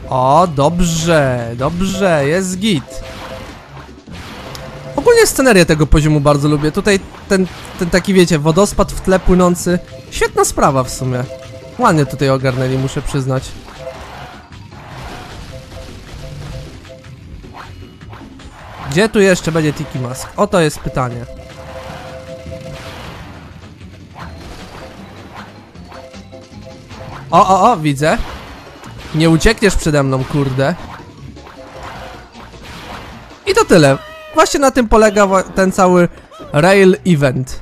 O, dobrze, dobrze, jest git. Ogólnie scenerię tego poziomu bardzo lubię. Tutaj ten taki, wiecie, wodospad w tle płynący. Świetna sprawa w sumie. Ładnie tutaj ogarnęli, muszę przyznać. Gdzie tu jeszcze będzie Tiki Mask? Oto jest pytanie. O, widzę. Nie uciekniesz przede mną, kurde. I to tyle. Właśnie na tym polega ten cały rail event.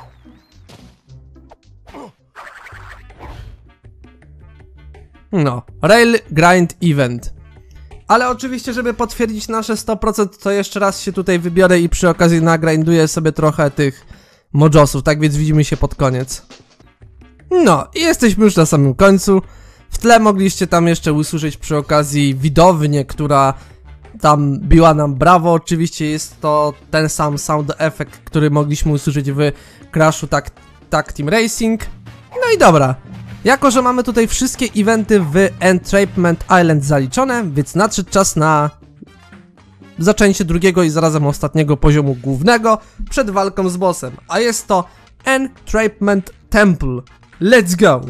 No, rail grind event. Ale oczywiście, żeby potwierdzić nasze 100%, to jeszcze raz się tutaj wybiorę i przy okazji nagrinduję sobie trochę tych mojosów, tak więc widzimy się pod koniec. No, i jesteśmy już na samym końcu. W tle mogliście tam jeszcze usłyszeć przy okazji widownię, która tam biła nam brawo. Oczywiście jest to ten sam sound effect, który mogliśmy usłyszeć w Crashu Tag Team Racing. No i dobra. Jako że mamy tutaj wszystkie eventy w Entrapment Island zaliczone, więc nadszedł czas na zaczęcie drugiego i zarazem ostatniego poziomu głównego przed walką z bossem. A jest to Entrapment Temple. Let's go!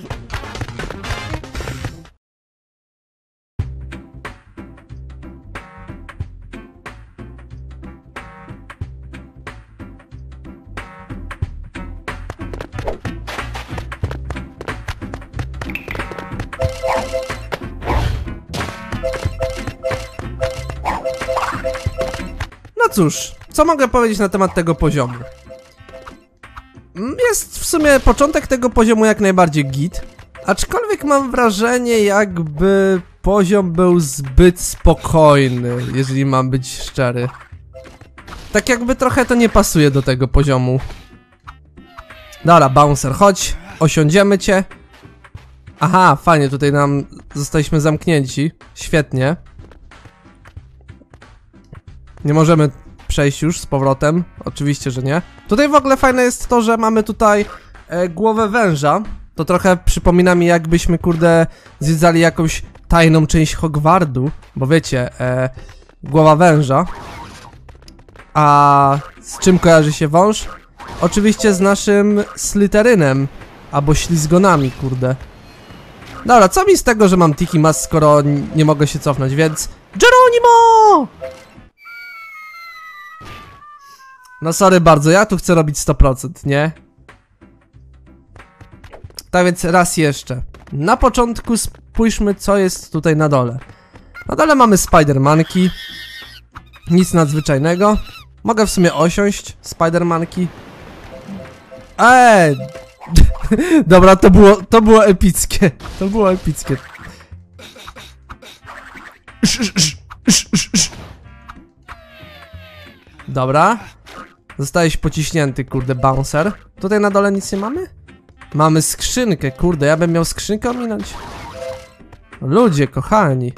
No cóż, co mogę powiedzieć na temat tego poziomu? Jest w sumie początek tego poziomu jak najbardziej git, aczkolwiek mam wrażenie, jakby poziom był zbyt spokojny, jeżeli mam być szczery. Tak jakby trochę to nie pasuje do tego poziomu. Dobra, bouncer, chodź, osiądziemy cię. Aha, fajnie, tutaj zostaliśmy zamknięci, świetnie. Nie możemy przejść już z powrotem, oczywiście, że nie. Tutaj w ogóle fajne jest to, że mamy tutaj głowę węża. To trochę przypomina mi, jakbyśmy, kurde, zwiedzali jakąś tajną część Hogwartu. Bo wiecie, głowa węża. A z czym kojarzy się wąż? Oczywiście z naszym Slytherynem. Albo ślizgonami, kurde. Dobra, co mi z tego, że mam Tiki Mask, skoro nie mogę się cofnąć, więc... Geronimo! No sorry bardzo, ja tu chcę robić 100%, nie? Tak więc raz jeszcze. Na początku spójrzmy, co jest tutaj na dole. Na dole mamy Spider-Manki. Nic nadzwyczajnego. Mogę w sumie osiąść Spider-Manki. Dobra, to było epickie. To było epickie. Dobra. Zostałeś pociśnięty, kurde, bouncer. Tutaj na dole nic nie mamy? Mamy skrzynkę, kurde, ja bym miał skrzynkę ominąć. Ludzie, kochani.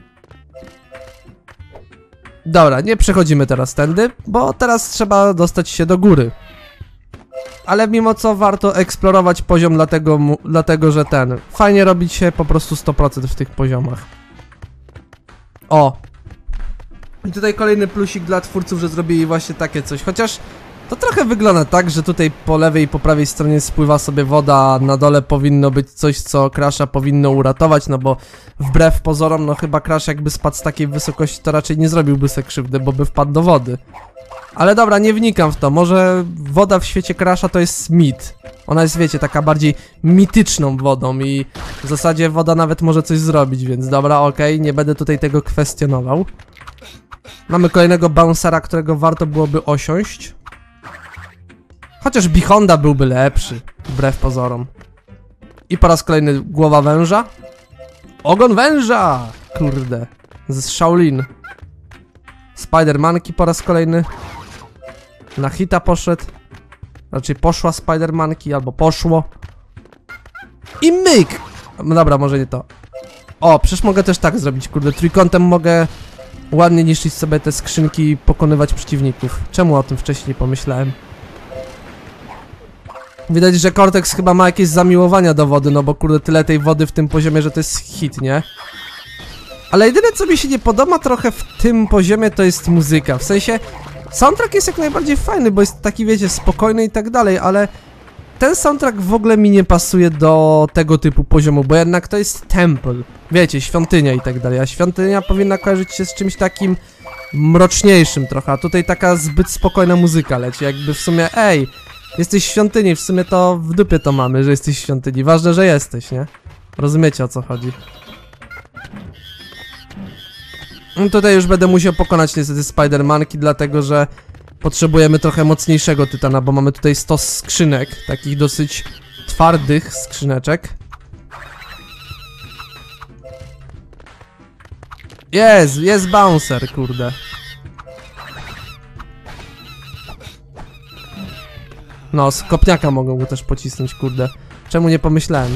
Dobra, nie przechodzimy teraz tędy, bo teraz trzeba dostać się do góry. Ale mimo co warto eksplorować poziom, dlatego że fajnie robić się po prostu 100% w tych poziomach. O! I tutaj kolejny plusik dla twórców, że zrobili właśnie takie coś, chociaż to trochę wygląda tak, że tutaj po lewej i po prawej stronie spływa sobie woda, a na dole powinno być coś, co Crasha powinno uratować, no bo wbrew pozorom, no chyba Crash jakby spadł z takiej wysokości, to raczej nie zrobiłby sobie krzywdy, bo by wpadł do wody. Ale dobra, nie wnikam w to, może woda w świecie Crasha to jest mit. Ona jest, wiecie, taka bardziej mityczną wodą i w zasadzie woda nawet może coś zrobić, więc dobra, okej, nie będę tutaj tego kwestionował. Mamy kolejnego bouncera, którego warto byłoby osiąść. Chociaż Bihonda byłby lepszy, wbrew pozorom. I po raz kolejny głowa węża. Ogon węża! Kurde. Z Shaolin. Spider-Manki po raz kolejny. Na hita poszedł. Raczej poszła Spider-Manki, albo poszło. I myk! No dobra, może nie to. O, przecież mogę też tak zrobić, kurde. Trójkątem mogę ładnie niszczyć sobie te skrzynki i pokonywać przeciwników. Czemu o tym wcześniej nie pomyślałem? Widać, że Cortex chyba ma jakieś zamiłowania do wody, no bo kurde tyle tej wody w tym poziomie, że to jest hit, nie? Ale jedyne co mi się nie podoba trochę w tym poziomie to jest muzyka, w sensie soundtrack jest jak najbardziej fajny, bo jest taki wiecie spokojny i tak dalej, ale ten soundtrack w ogóle mi nie pasuje do tego typu poziomu, bo jednak to jest temple, wiecie, świątynia i tak dalej, a świątynia powinna kojarzyć się z czymś takim mroczniejszym trochę, a tutaj taka zbyt spokojna muzyka leci, jakby w sumie, ej, jesteś w świątyni, w sumie to w dupie to mamy, że jesteś w świątyni, ważne, że jesteś, nie? Rozumiecie o co chodzi. No tutaj już będę musiał pokonać niestety Spider-Manki, dlatego że potrzebujemy trochę mocniejszego tytana, bo mamy tutaj 100 skrzynek, takich dosyć twardych skrzyneczek. Jest bouncer, kurde. No, z kopniaka mogą go też pocisnąć, kurde. Czemu nie pomyślałem?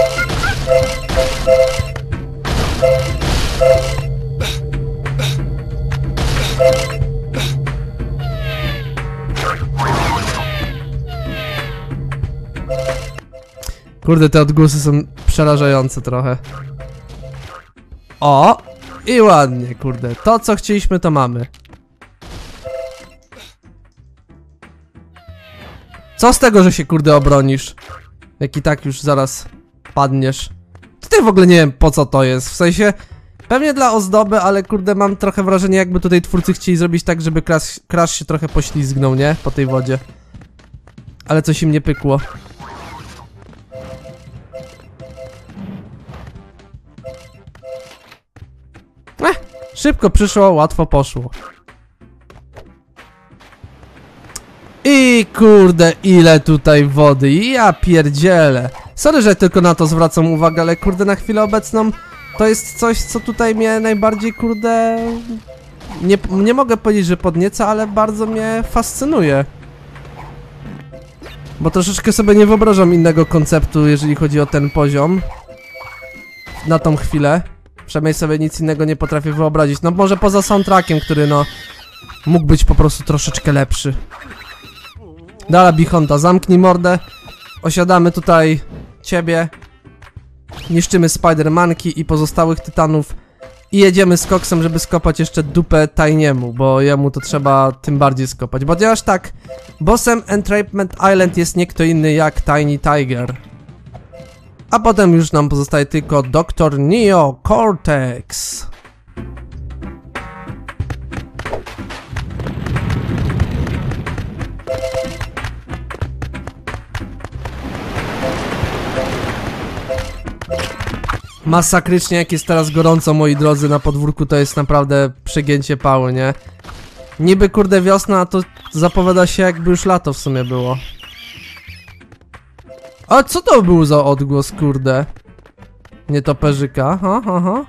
Kurde, te odgłosy są przerażające trochę. O! I ładnie, kurde. To, co chcieliśmy, to mamy. Co z tego, że się, kurde, obronisz? Jak i tak już zaraz padniesz. Tutaj w ogóle nie wiem, po co to jest. W sensie, pewnie dla ozdoby, ale, kurde, mam trochę wrażenie, jakby tutaj twórcy chcieli zrobić tak, żeby Crash się trochę poślizgnął, nie? Po tej wodzie. Ale coś im nie pykło. Szybko przyszło, łatwo poszło. I kurde, ile tutaj wody, ja pierdzielę. Sorry, że tylko na to zwracam uwagę, ale kurde, na chwilę obecną to jest coś, co tutaj mnie najbardziej, kurde... Nie mogę powiedzieć, że podnieca, ale bardzo mnie fascynuje. Bo troszeczkę sobie nie wyobrażam innego konceptu, jeżeli chodzi o ten poziom. Na tą chwilę. Przynajmniej sobie nic innego nie potrafię wyobrazić. No może poza soundtrackiem, który no... mógł być po prostu troszeczkę lepszy. Dobra, Bichonda, zamknij mordę. Osiadamy tutaj ciebie. Niszczymy Spider-Manki i pozostałych tytanów. I jedziemy z koksem, żeby skopać jeszcze dupę Tajniemu, bo jemu to trzeba tym bardziej skopać. Ponieważ tak, bossem Entrapment Island jest nie kto inny jak Tiny Tiger. A potem już nam pozostaje tylko Dr. Neo Cortex. Masakrycznie jak jest teraz gorąco, moi drodzy, na podwórku to jest naprawdę przegięcie pały, nie? Niby kurde wiosna, a to zapowiada się jakby już lato w sumie było. A co to był za odgłos, kurde? Nietoperzyka, ha.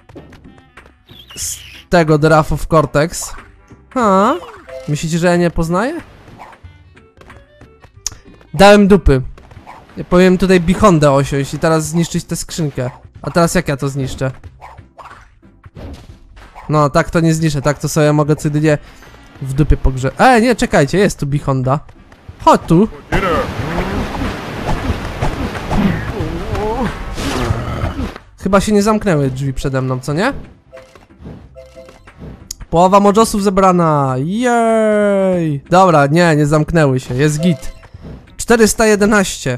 Z tego The Wrath of Cortex. Ha? Myślicie, że ja nie poznaję? Dałem dupy. Ja powiem tutaj Bichondę osiąść i teraz zniszczyć tę skrzynkę. A teraz jak ja to zniszczę? No, tak to nie zniszczę, tak to sobie mogę codziennie w dupie pogrzeć. Nie, czekajcie, jest tu Bichonda. Chodź tu. Chyba się nie zamknęły drzwi przede mną, co nie? Połowa mojosów zebrana. Jej! Dobra, nie zamknęły się, jest git. 411.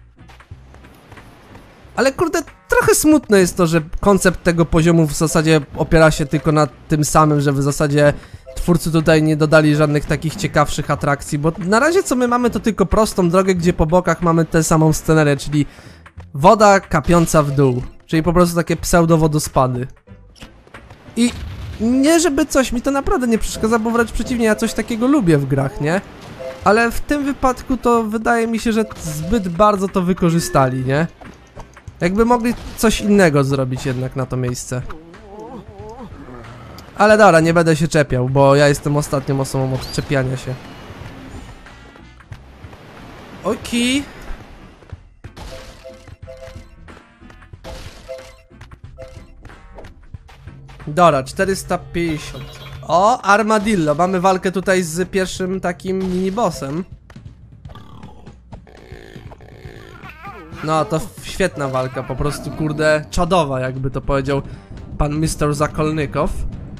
Ale kurde, trochę smutne jest to, że koncept tego poziomu w zasadzie opiera się tylko na tym samym, że w zasadzie twórcy tutaj nie dodali żadnych takich ciekawszych atrakcji, bo na razie co my mamy to tylko prostą drogę, gdzie po bokach mamy tę samą scenerię, czyli woda kapiąca w dół, czyli po prostu takie pseudo-wodospady. I nie żeby coś, mi to naprawdę nie przeszkadza, bo wręcz przeciwnie, ja coś takiego lubię w grach, nie? Ale w tym wypadku to wydaje mi się, że zbyt bardzo to wykorzystali, nie? Jakby mogli coś innego zrobić jednak na to miejsce. Ale dobra, nie będę się czepiał, bo ja jestem ostatnią osobą od czepiania się. Okej. Dobra, 450. O, Armadillo. Mamy walkę tutaj z pierwszym takim mini-bossem. No, to świetna walka, po prostu, kurde, czadowa, jakby to powiedział Pan Mr. Zakolnykow.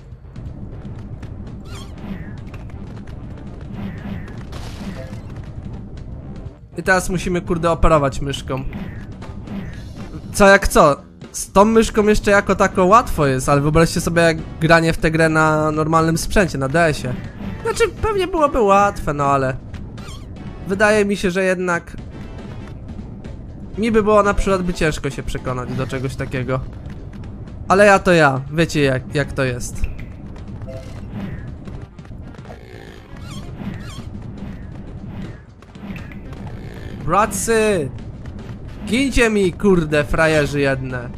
I teraz musimy, kurde, operować myszką. Co jak co? Z tą myszką jeszcze jako tako łatwo jest, ale wyobraźcie sobie jak granie w tę grę na normalnym sprzęcie, na DS-ie. Znaczy, pewnie byłoby łatwe, no ale... Wydaje mi się, że jednak... Mi by było na przykład ciężko się przekonać do czegoś takiego. Ale ja to ja, wiecie jak to jest. Bratcy! Gincie mi, kurde, frajerzy jedne.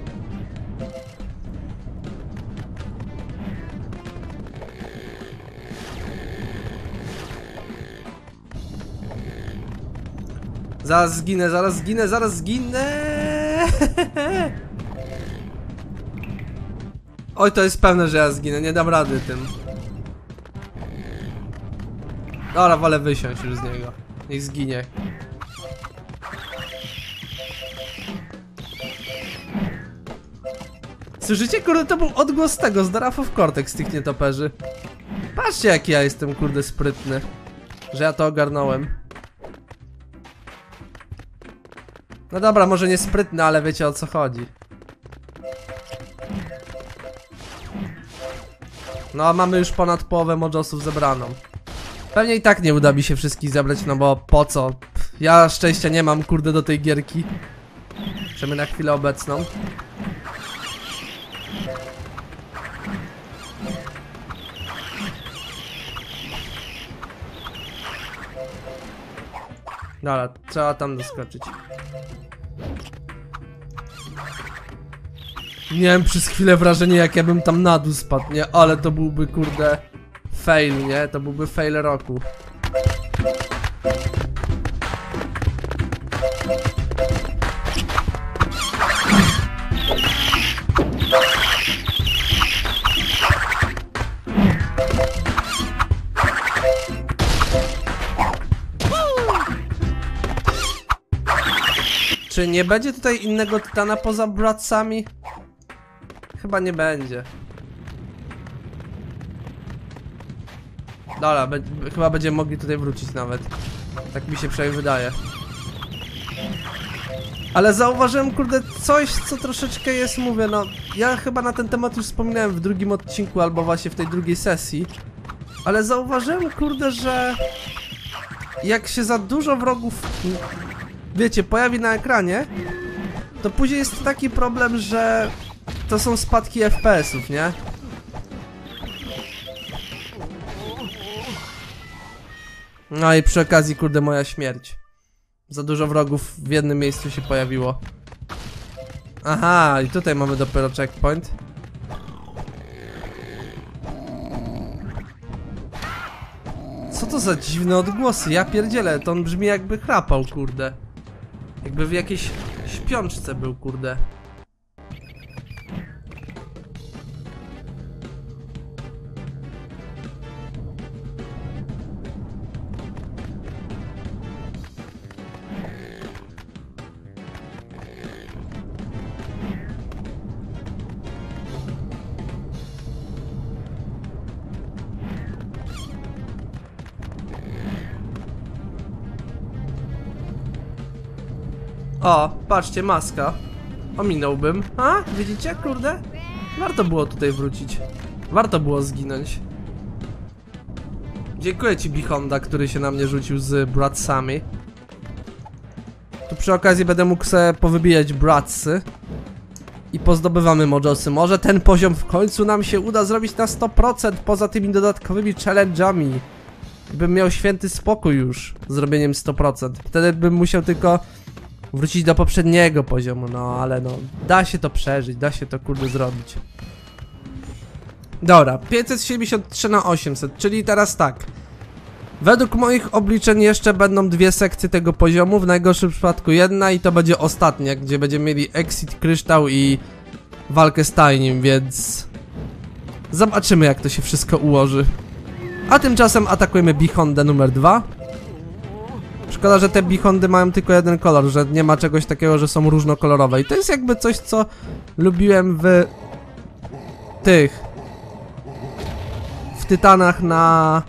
Zaraz zginę, zaraz zginę, zaraz zginę. Oj, to jest pewne, że ja zginę, nie dam rady tym. Dobra, wolę wysiąść już z niego. Niech zginie. Słyszycie, kurde, to był odgłos tego z Wrath of Cortex, tych nietoperzy. Patrzcie, jaki ja jestem, kurde, sprytny. Że ja to ogarnąłem. No dobra, może nie sprytny, ale wiecie o co chodzi. No, a mamy już ponad połowę Mojosów zebraną. Pewnie i tak nie uda mi się wszystkich zebrać, no bo po co? Ja szczęścia nie mam, kurde, do tej gierki. Przynajmniej na chwilę obecną. Dobra, trzeba tam doskoczyć. Miałem przez chwilę wrażenie, jak ja bym tam na dół spadł, nie? Ale to byłby, kurde, fail, nie? To byłby fail roku. Czy nie będzie tutaj innego tytana poza Bratzami? Chyba nie będzie. Dobra, chyba będziemy mogli tutaj wrócić nawet. Tak mi się przynajmniej wydaje. Ale zauważyłem, kurde, coś, co troszeczkę jest, mówię, no... Ja chyba na ten temat już wspominałem w drugim odcinku, albo właśnie w tej drugiej sesji. Ale zauważyłem, kurde, że... Jak się za dużo wrogów... Wiecie, pojawi na ekranie, to później jest taki problem, że to są spadki FPS-ów, nie? No i przy okazji, kurde, moja śmierć. Za dużo wrogów w jednym miejscu się pojawiło. Aha, i tutaj mamy dopiero checkpoint. Co to za dziwne odgłosy? Ja pierdzielę, to on brzmi jakby chrapał, kurde. Jakby w jakiejś śpiączce był, kurde. O, patrzcie, maska. Ominąłbym. A? Widzicie, kurde? Warto było tutaj wrócić. Warto było zginąć. Dziękuję ci, Bihonda, który się na mnie rzucił z Bratzami. Tu przy okazji będę mógł sobie powybijać Bratsy. I pozdobywamy Mojosy. Może ten poziom w końcu nam się uda zrobić na 100% poza tymi dodatkowymi challenge'ami. Bym miał święty spokój już z robieniem 100%. Wtedy bym musiał tylko wrócić do poprzedniego poziomu, no ale no, da się to przeżyć, da się to, kurde, zrobić. Dobra, 573 na 800, czyli teraz tak. Według moich obliczeń jeszcze będą dwie sekcje tego poziomu, w najgorszym przypadku jedna i to będzie ostatnia, gdzie będziemy mieli exit, kryształ i walkę z tajnim, więc... Zobaczymy, jak to się wszystko ułoży. A tymczasem atakujemy Bihondę numer 2. Szkoda, że te Bihondy mają tylko jeden kolor, że nie ma czegoś takiego, że są różnokolorowe. I to jest jakby coś, co lubiłem w tych w Tytanach na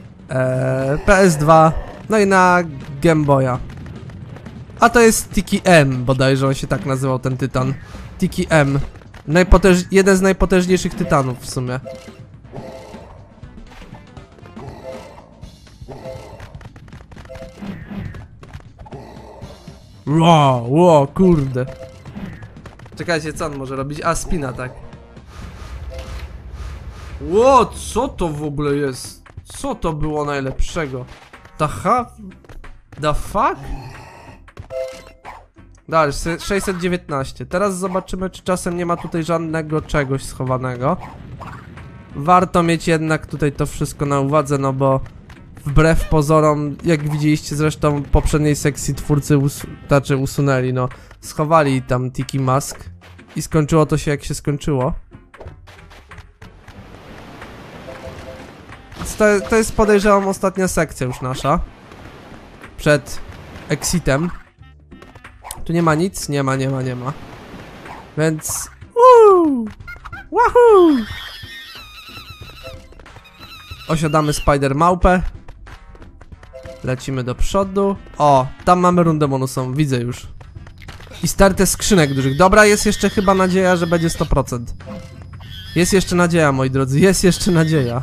PS2, no i na Game Boya. A to jest Tiki M, bodajże on się tak nazywał, ten Tytan. Tiki M. Jeden z najpotężniejszych Tytanów w sumie. Wow, kurde. Czekajcie, co on może robić? A, spina, tak. Ło, co to w ogóle jest? Co to było najlepszego? The fuck? Dalej, 619. Teraz zobaczymy, czy czasem nie ma tutaj żadnego czegoś schowanego. Warto mieć jednak tutaj to wszystko na uwadze, no bo wbrew pozorom, jak widzieliście zresztą w poprzedniej sekcji, twórcy usunęli, no. Schowali tam Tiki Mask i skończyło to się jak się skończyło. To jest, podejrzewam, ostatnia sekcja już nasza. Przed exitem. Tu nie ma nic? Nie ma. Więc... Wahoo! Osiadamy Spider Małpę. Lecimy do przodu. O, tam mamy rundę bonusową, widzę już. I stertę skrzynek dużych. Dobra, jest jeszcze chyba nadzieja, że będzie 100%. Jest jeszcze nadzieja, moi drodzy, jest jeszcze nadzieja.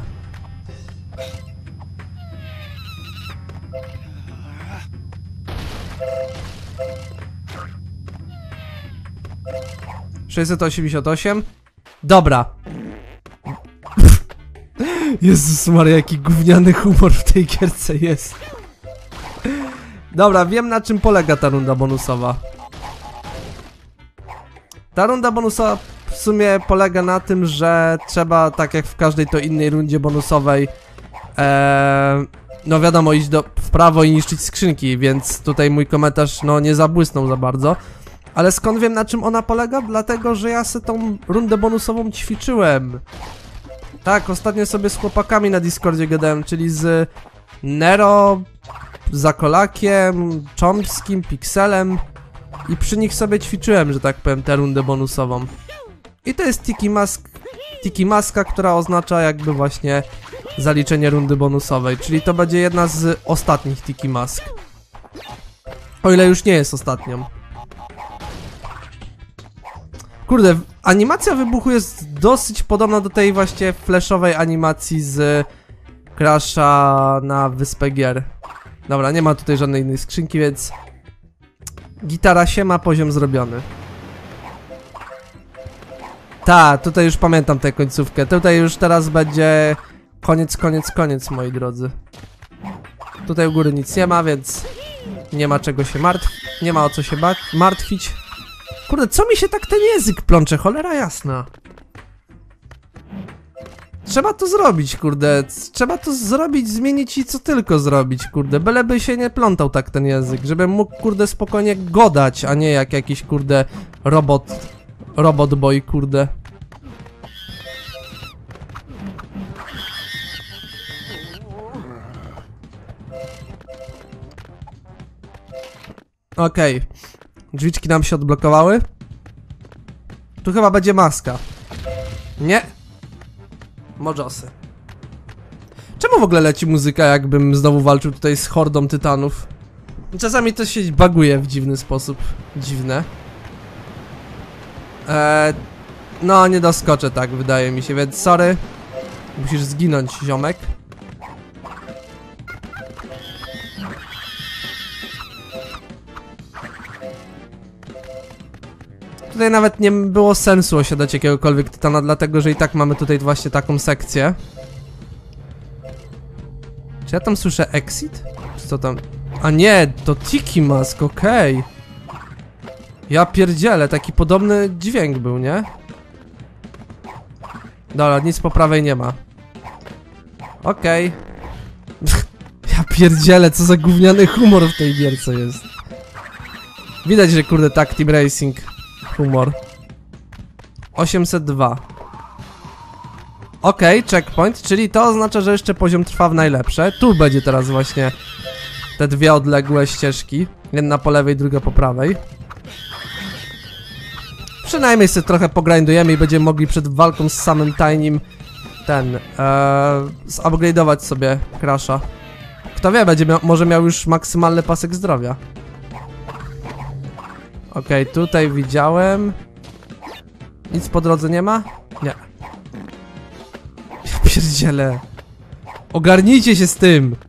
$688. Dobra. Jezus Maria, jaki gówniany humor w tej gierce jest. Dobra, wiem, na czym polega ta runda bonusowa. Ta runda bonusowa w sumie polega na tym, że trzeba, tak jak w każdej to innej rundzie bonusowej, no wiadomo, iść w prawo i niszczyć skrzynki, więc tutaj mój komentarz no nie zabłysnął za bardzo. Ale skąd wiem, na czym ona polega? Dlatego, że ja sobie tą rundę bonusową ćwiczyłem. Tak, ostatnio sobie z chłopakami na Discordzie gadałem, czyli z Nero, Zakolakiem, Chomskim, Pixelem. I przy nich sobie ćwiczyłem, że tak powiem, tę rundę bonusową. I to jest Tiki Maska, która oznacza jakby właśnie zaliczenie rundy bonusowej. Czyli to będzie jedna z ostatnich Tiki Mask. O ile już nie jest ostatnią. Kurde, animacja wybuchu jest dosyć podobna do tej właśnie flashowej animacji z Crasha na Wyspę Gier. Dobra, nie ma tutaj żadnej innej skrzynki, więc... Gitara się ma, poziom zrobiony. Ta, tutaj już pamiętam tę końcówkę. Tutaj już teraz będzie koniec, moi drodzy. Tutaj u góry nic nie ma, więc nie ma czego się nie ma o co się martwić. Kurde, co mi się tak ten język plącze, cholera jasna. Trzeba to zrobić, kurde. Trzeba to zrobić, zmienić i co tylko zrobić, kurde. Byleby się nie plątał tak ten język, żebym mógł, kurde, spokojnie godać, a nie jak jakiś, kurde, robot boy, kurde. Okej. Drzwiczki nam się odblokowały. Tu chyba będzie maska. Nie. Mojosy. Czemu w ogóle leci muzyka, jakbym znowu walczył tutaj z hordą tytanów? Czasami to się baguje w dziwny sposób. Dziwne. No, nie doskoczę tak, wydaje mi się, więc sorry. Musisz zginąć, ziomek. Tutaj nawet nie było sensu osiadać jakiegokolwiek tytana, dlatego że i tak mamy tutaj właśnie taką sekcję. Czy ja tam słyszę exit? Czy co tam? A nie, to Tiki Mask, okej. Ja pierdzielę, taki podobny dźwięk był, nie? Dobra, nic po prawej nie ma. Okej. Ja pierdzielę, co za gówniany humor w tej gierce jest. Widać, że kurde, tak, Team Racing humor. 802. Okej, checkpoint, czyli to oznacza, że jeszcze poziom trwa w najlepsze. Tu będzie teraz właśnie te dwie odległe ścieżki. Jedna po lewej, druga po prawej. przynajmniej sobie trochę pogrindujemy i będziemy mogli przed walką z samym Tinym zupgrade'ować sobie Crasha. Kto wie, może miał już maksymalny pasek zdrowia. Okej, tutaj widziałem. Nic po drodze nie ma? Nie. Ja pierdzielę. Ogarnijcie się z tym!